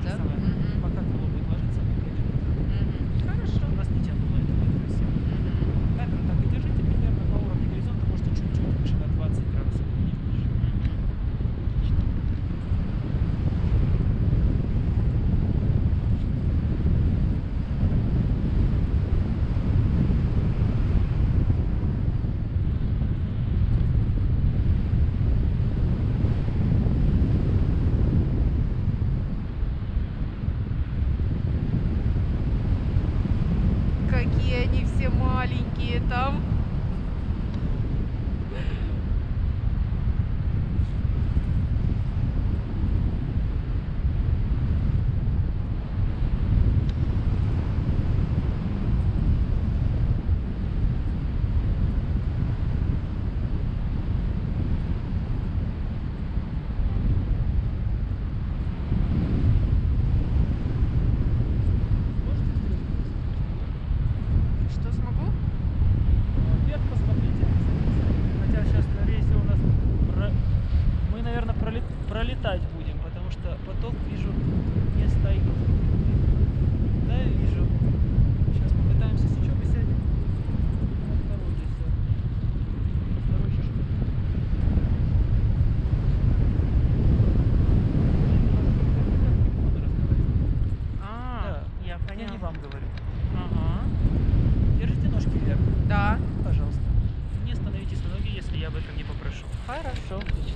да? самое. Мгм. Пока крыло будет ложиться, мы пойдем. Мгм. Хорошо. Чтобы нас не тянуло, это будет красиво. Мгм. Камеру так и держите примерно на уровне горизонта, можете чуть-чуть выше, на 20 градусов, не ниже. Мгм. Отлично. Какие они все маленькие там. Можете вперед посмотреть? Что смогу? Вверх посмотрите обязательно. Хотя сейчас, скорее всего, у нас мы, наверное, пролетать будем, потому что поток, вижу, не стоит. Да, я вижу. Сейчас попытаемся с учебы сядем. Осторожнее все. Осторожнее, что ли. Буду разговаривать. Да, Я я не поняла. вам говорю. Ага. Держите ножки вверх, Да. пожалуйста. Не становитесь на ноги, если я об этом не попрошу. Хорошо. Отлично.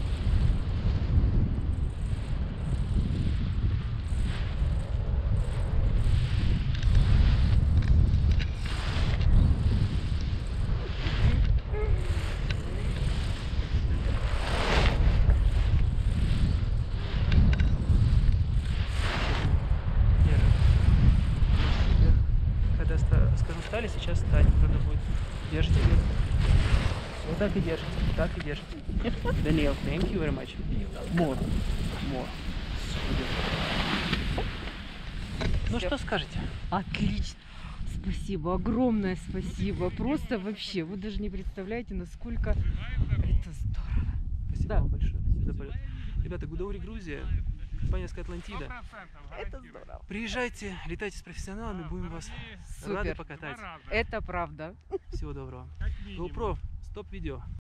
Держим. Вверх. Когда скажу стали, сейчас стать надо будет. Держите вверх. Вот так и держите. Так и держите. Daniel, thank you very much. More. More. Супер. Ну что скажете? Отлично. Спасибо, огромное спасибо. Просто вообще, вы даже не представляете, насколько это здорово. Спасибо Да. вам большое за полет. Ребята, Гудаури, Грузия, компания Атлантида. Это здорово. Приезжайте, летайте с профессионалами, будем вас рады Супер. покатать. Это правда. Всего доброго. GoPro, стоп видео.